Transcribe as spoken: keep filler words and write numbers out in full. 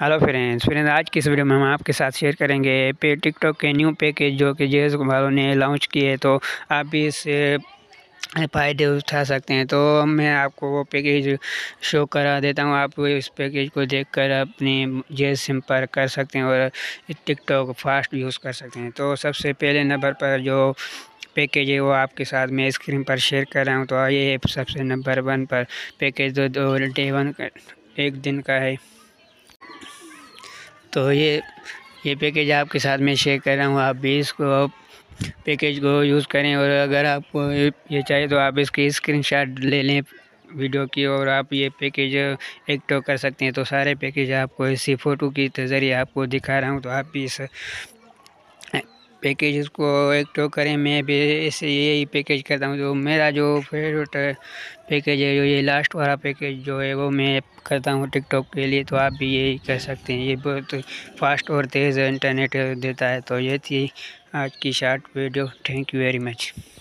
Hello friends friends आज की इस वीडियो में हम आपके साथ शेयर करेंगे पे टिकटॉक के न्यू पैकेज जो कि जेएस वालों ने लॉन्च किए, तो आप भी इससे फ़ायदे उठा सकते हैं। तो मैं आपको वो पैकेज शो करा देता हूँ। आप इस पैकेज को देखकर अपनी जेएस सिम पर कर सकते हैं और टिकटॉक फास्ट यूज़ कर सकते हैं। तो सबसे पहले नंबर पर जो पैकेज है वो आपके साथ मैं स्क्रीन पर शेयर कर रहा हूँ। तो ये सबसे नंबर वन पर पैकेज दो दो डे वन एक दिन का है। तो ये ये पैकेज आपके साथ मैं शेयर कर रहा हूँ। आप भी इसको पैकेज को यूज़ करें और अगर आपको ये चाहिए तो आप इसकी स्क्रीनशॉट ले लें वीडियो की और आप ये पैकेज एक्टिव कर सकते हैं। तो सारे पैकेज आपको इसी फ़ोटो की ज़रिए आपको दिखा रहा हूँ। तो आप भी इस पैकेज को एक्टिव करें। मैं भी इसे यही पैकेज करता हूँ। जो मेरा जो फेवरेट पैकेज है, जो ये लास्ट वाला पैकेज जो है वो मैं करता हूँ टिकटॉक के लिए। तो आप भी यही कर सकते हैं। ये बहुत फास्ट और तेज़ इंटरनेट देता है। तो ये थी आज की short video. Thank you very much.